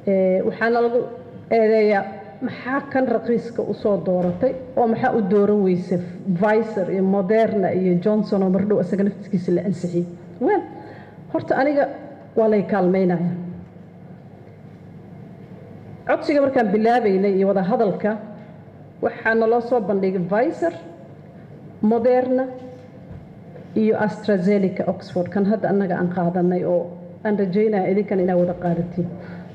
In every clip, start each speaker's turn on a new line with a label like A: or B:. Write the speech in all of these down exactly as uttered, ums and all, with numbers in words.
A: waxaana lagu eedeeyaa maxaa kan raqiiska u soo dooratay oo maxaa u dooran weysay Pfizer iyo Moderna iyo Johnson oo mardhow asaga naftiisa la ansixiyay weel horta aniga waa lay kaalmeynaya codsiga markaan bilaabaynay iyo wada hadalka waxaana loo soo bandhigay Pfizer Moderna iyo AstraZeneca Oxford kan hadda annaga aan qaadanay oo aan rajaynaa idinkan inaa wada qaadatiin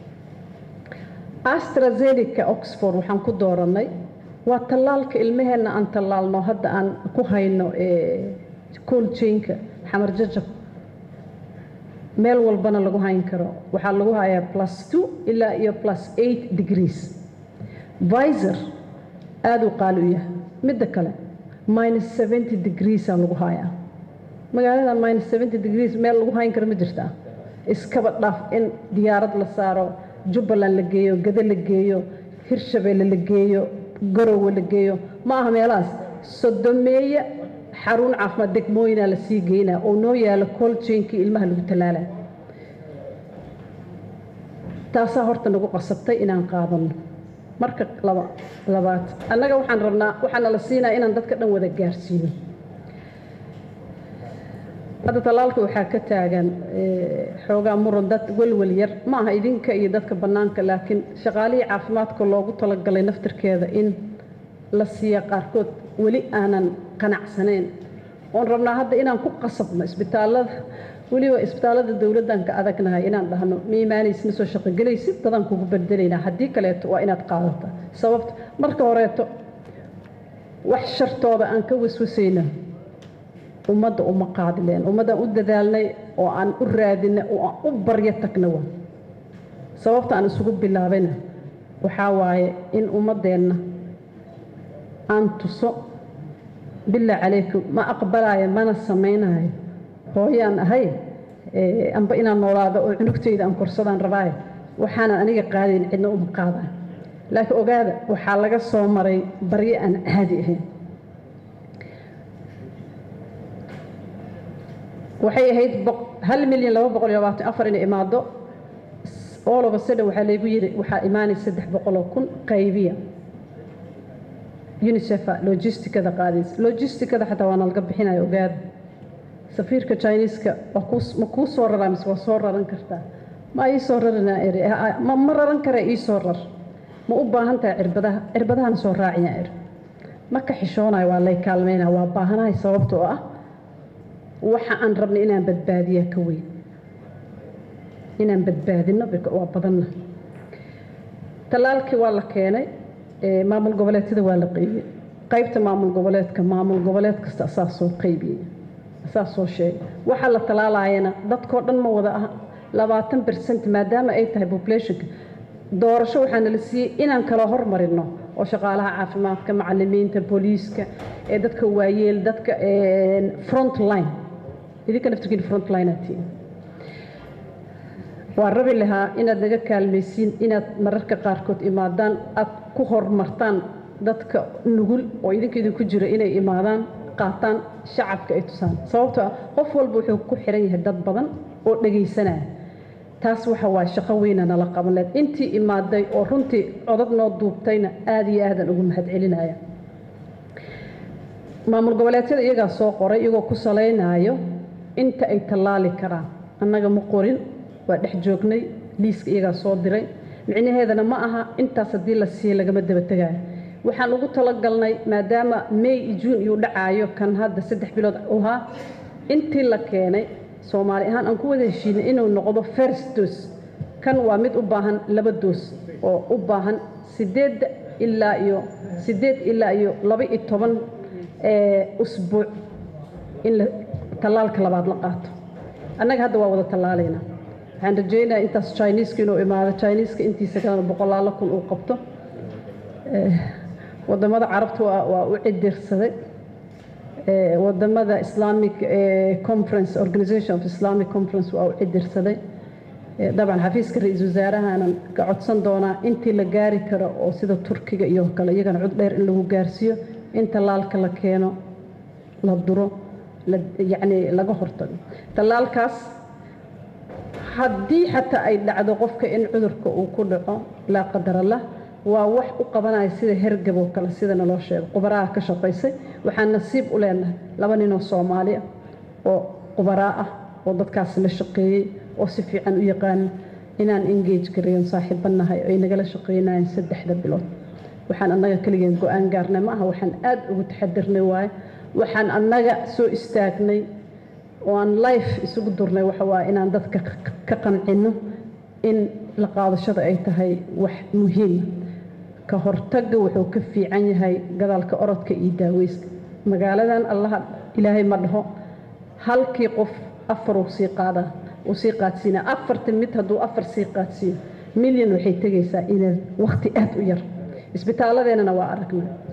A: AstraZeneca Oxford waxaan ku dooranay waa tallaalka ilmaheena aan tallaalno hadda aan ku hayno ee cold chain-ka xamar jajab meel walbana lagu hayn karo waxaa lagu hayaa plus two ilaa iyo plus eight degrees Pfizer aad u qaali u yahay midda kale minus seventy degrees aan lagu hayaa magaalada minus seventy degrees meel lagu hayn karo ma jirtaa iskaba dhaaf in diyaarad la saaro Jubbaland la geeyo gada la geeyo Hirshabeelle la geeyo Garowe la geeyo ma aha meelaas sodomeeya xarun caafimaad degmooyina la sii geynaa oo noo yaalo cold chain-ki ilmaha lagu talaalay taasaa horta nagu qasabtay inaan qaadano marka laba labaad annaga waxaan rabnaa waxaana la siinaa inaan dadka dhan wada gaarsiino hadda talaalka waxaa ka taagan xoogaa muran dad walwal yar ma aha idinka iyo dadka bannaanka laakiin shaqaalihii caafimaadka loogu talagalay naftirkeeda in la siiya qaarkood weli aanan qanacsanayn oon rabnaa hadda inaan ku qasabno isbitaallada weliba isbitaallada dowladdan ka adagnahay inaan dhahno ma imaanaysna soo shaqogelaysid dadaan kugu bedelaynaa haddii kaleeto waa inaad qaadata sababta marka horeeto wax shartooda aan ka waswasayna ummadda uma qaadileen ummaddan u dadaalnay oo aan u raadinay oo aan u baryo tagna waa sababta aan isugu bilaabayna waxaa waaye in ummaddeenna aan tuso bilaa calaykum ma aqbalaayo mana samaynayo hooyaan ahay amba inaan noolaado oo cunugtayda aan korsadaan rabaayo waxaanan aniga qaadayn cidna uma qaadaan laakiin ogaada waxaa laga soo maray baryo aan caadi ahayn waxay ahayd hal milyan laba boqol iyo labaatan afar inay imaado all of a sudden waxaa laygu yidhi waxaa imaanay saddex boqol oo kun qaybiya UNICEF logistikada qaadaysa logistikada xataa waa nalaga bixinayo ogaada safiirka Chinese-ka waa ku ma ku soo raraa mise waa soo raran kartaa ma ii soo rarana eri ma ma raran kara ii soo rar ma u baahan tahay cirbadaha cirbadahan soo raaciya er ma ka xishoonayo waa lay kaalmeynaa waa baahanahay sababtoo ah waxa aan rabnay inaan badbaadiyo ka weyn inaan badbaadino waa badanna talaalkii waa la keenay maamul goboleedyada waa la qaybiyay qaybta maamul goboleedka maamul goboleed kasta asaas soo qaybiyay asaas soo sheegay waxa la talaalayana dadkoo dhan ma wada ah labaatan percent maadaama ay tahay population-ka doorasho waxaana la siiyey inaan kala hormarino oo shaqaalaha caafimaadka macallimiinta booliiska ee dadka waayeel dadka front line idinka naftirkiin front line atiin waa rabi lahaa inaad naga kaalmaysiin inaad mararka qaarkood imaadaan aad ku hormartaan dadka nugul oo idinka idinku jira inay imaadaan qaataan shacabka ay tusaan sababtoo ah qof walba wuxuu ku xiran yahay dad badan oo dhagaysanaya taas waxa waa shaqo weyn nala qabaneed intii imaaday oo runtii codad noo duubtayna aad iyo aad aan ugu mahadcelinaya maamul goboleedyada iyaga soo qoray iyagoo ku saleynayo inta ay talaali karaan annaga ma qorin waa dhex joognay liiska iyaga soo diray micnaheedana ma aha intaas haddii la siiyo lagama daba tagayo waxaan ugu talagalnay maadaama May iyo June iyo dhacaayo kan hadda saddex bilood ahaa intii la keenay Soomaali ahaan aan ku wada heshiinay inuu noqdo first dose kan waa mid u baahan laba dose oo u baahan sideed ilaa iyo sideed ilaa iyo laba iyo toban ee usbuuc in talaalka labaad la qaato annaga hadda waa wada talaalayna waxaan rajaynayaa intaas Chinese-ka inuu imaado Chinese-ka intiisa kalena boqolaal kun uu qabto wadamada carabta waa u cidirsaday wadamada Islamic Conference Organization of Islamic Conference waa u cidirsaday dabcan xafiiska ra'iisul wasaaraha ka codsan doonaa intii la gaari karo oo sida Turkiga iyo kale iyagana cod dheer in lagu gaarsiyo in talaalka la keeno la duro يعني laga hortago talaalkaas haddii xataa ay dhacdo qofka in cudurka uu ku dhaco laa qadar allah waa wax u qabanaya sida hergab oo kale sida naloo sheego qubaraa ka shaqaysay waxaan nasiib u leenahay laba nin oo Soomaali ah oo qubaraa ah oo dadkaas la shaqeeyay oo si fiican u yaqaan inaan engage gareeyo saaxiibanahay ay nagala shaqeynayeen saddexda bilood waxaan annaga kaliya go'aan gaarnay ma aha waxaan aad ugu taxadirnay waay waxaan annaga soo istaagnay oo aan life isugu durnay waxa waa inaan dadka ka qancino in la qaadashada ay tahay wax muhiim ka hortagga wuxuu ka fiican yahay gadaalka orodka iyo daaweyska magaaladan allah ilaahay ma dhaho halkii qof afar uu sii qaada uu sii qaadsiina afartan mid hadduu afar sii qaadsiyo milyan waxay tegaysaa inay waqti aad u yar isbitaaladeenana waa aragnay